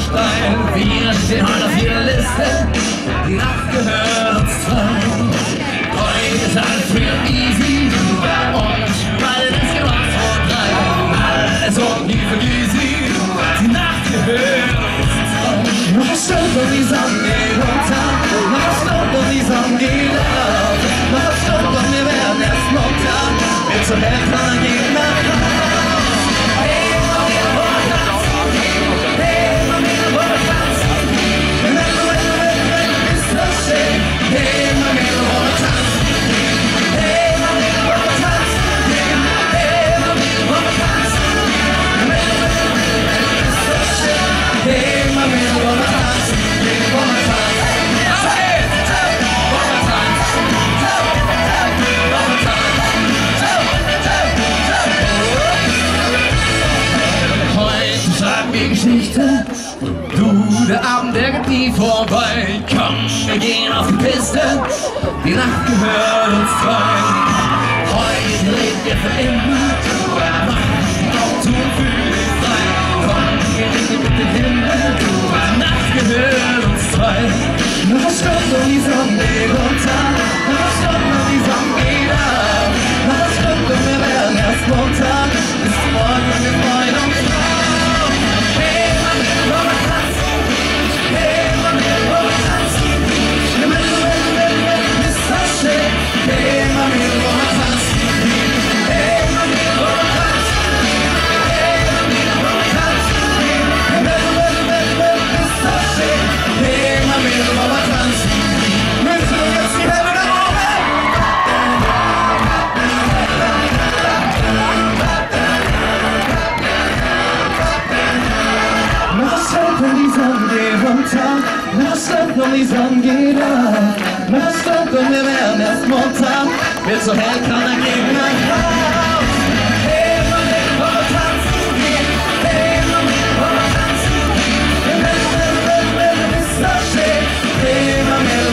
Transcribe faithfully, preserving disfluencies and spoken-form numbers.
steil. Wir stehen heute auf ihrer Liste, die Nacht gehört uns zwei. Heute ist alles free und easy und bald ist die Nacht vorbei. Alles und nie für easy, die Nacht gehört uns zwei. Noch eine Stunde und die Sonne geht unter, noch eine Stunde und die Sonne geht auf. Noch eine Stunde und wir werden erst munter, wir zur Hälfte dann gehen nach Haus. Hey, Mami, wir wollen tanzen, hey, Mami, wir wollen tanzen. Wenn du, wenn du, wenn du, wenn du bist so schön, hey, Mami, wir wollen tanzen. Hey, Mami, wir wollen tanzen, hey, Mami, wir wollen tanzen. Wenn du, wenn du, wenn du, wenn du bist so schön, hey, Mami, wir wollen tanzen, wir wollen tanzen. Geschichte. Du, der Abend, der geht nie vorbei. Komm, wir gehen auf die Piste, die Nacht gehört uns zwei. Heute leben wir für immer, mach die Augen zu und fühl dich frei. Komm, wir gehen mit dem Himmel, die Nacht gehört uns zwei. Noch eine Stunde und die Sonne geht unter, noch eine Stunde und die Sonne geht auf. Noch eine Stunde und wir werden erst munter, bis zum Morgen und wir freuen uns drauf. Und die Sonne geht auf, noch eine Stunde und wir werden erst munter, wird so hell, kann er gehen nach Haus. Hey, Mami, wir wollen tanzen gehen, hey, Mami, wir wollen tanzen gehen, wenn du, wenn du, wenn du bist so schön, hey, Mami,